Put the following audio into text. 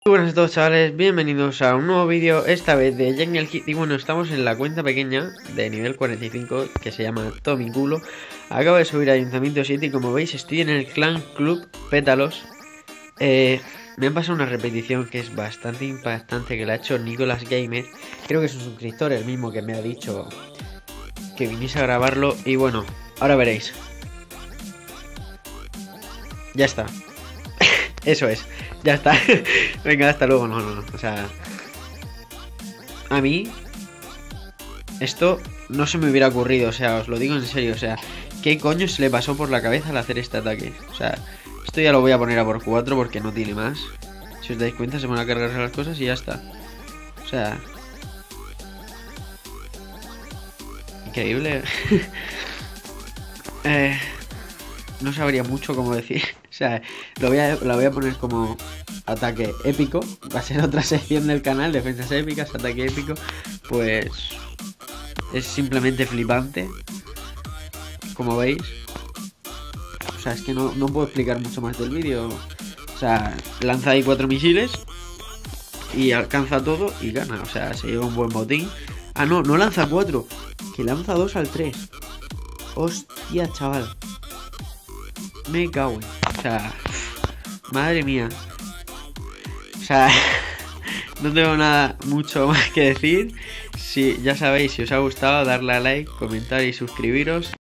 Muy buenas a todos, chavales, bienvenidos a un nuevo vídeo, esta vez de Jungle Kid. Y bueno, estamos en la cuenta pequeña de nivel 45 que se llama Tommy Culo. Acabo de subir a Ayuntamiento 7 y como veis estoy en el Clan Club Pétalos. Me han pasado una repetición que es bastante impactante, que la ha hecho Nicolas Gamer. Creo que es un suscriptor, el mismo que me ha dicho que viniese a grabarlo. Y bueno, ahora veréis. Ya está. Eso es, ya está. Venga, hasta luego. No. O sea, a mí esto no se me hubiera ocurrido. O sea, os lo digo en serio. O sea, ¿qué coño se le pasó por la cabeza al hacer este ataque? O sea, esto ya lo voy a poner a por 4 porque no tiene más. Si os dais cuenta, se van a cargarse las cosas y ya está. O sea, increíble. No sabría mucho cómo decir. O sea, la voy a poner como ataque épico. Va a ser otra sección del canal, defensas épicas, ataque épico. Pues es simplemente flipante, como veis. O sea, es que no puedo explicar mucho más del vídeo. O sea, lanza ahí 4 misiles y alcanza todo y gana. O sea, se lleva un buen botín. Ah, no lanza 4, que lanza 2 al 3. Hostia, chaval. Me cago en... O sea, madre mía. O sea, no tengo nada mucho más que decir. Si ya sabéis, si os ha gustado, darle a like, comentar y suscribiros.